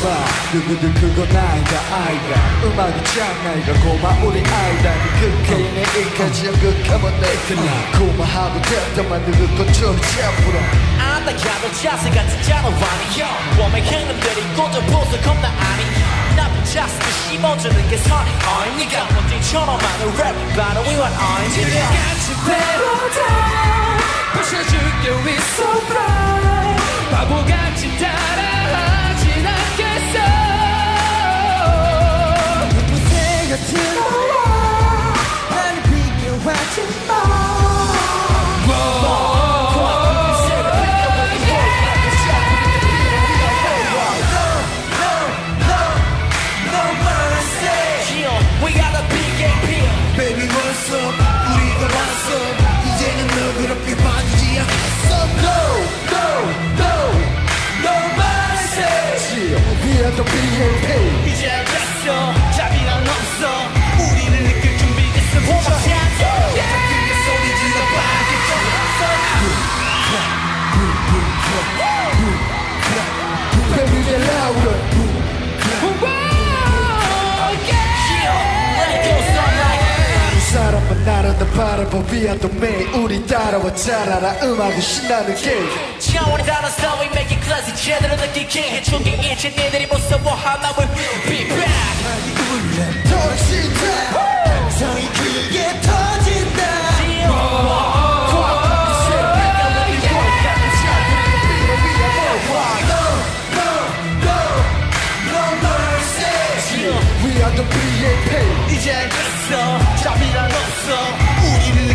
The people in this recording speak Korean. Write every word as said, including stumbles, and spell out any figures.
누구든 그건 아이가 아이가 음악이 짱나이가 고마 우리 아이다 극해 내 일까지 연극하면 내 그날 고마하고 됐더만 누구 건조를 잡으러 안다가도 자세 같은 자로 아니요 웜의 행님들이 꽃을 보서 겁나 아니 나쁜 자세를 심어주는 게 선이 아니니까 먼지처럼 하는 랩 바로 위원 아니니까 같이 배로다 부셔줄게 we so fly 바보같이 따라하진 않겠어 무대가 들어와 난 비교하지 마 Baby what's up 우리가 왔어 이제는 너 그렇게 빠지지 않겠어 No no no No mercy We are the 비 에이 피 이제 알겠어 자비란 없어 우리를 느낄 준비됐어 보자 크게 소리 질러 빨리 Baby get louder 사람만 나를 더 바라봐 We are the man 우리 따라와 잘 알아 음악은 신나는 게임 차원이 달라서 we make it classy 제대로 느끼게 해준 게 일체 니들이 무서워하나 we be back 많이 울려 터진다 성이 크게 터진다 We are the 비 에이 피 이제 알겠어 자비란 없어 우리를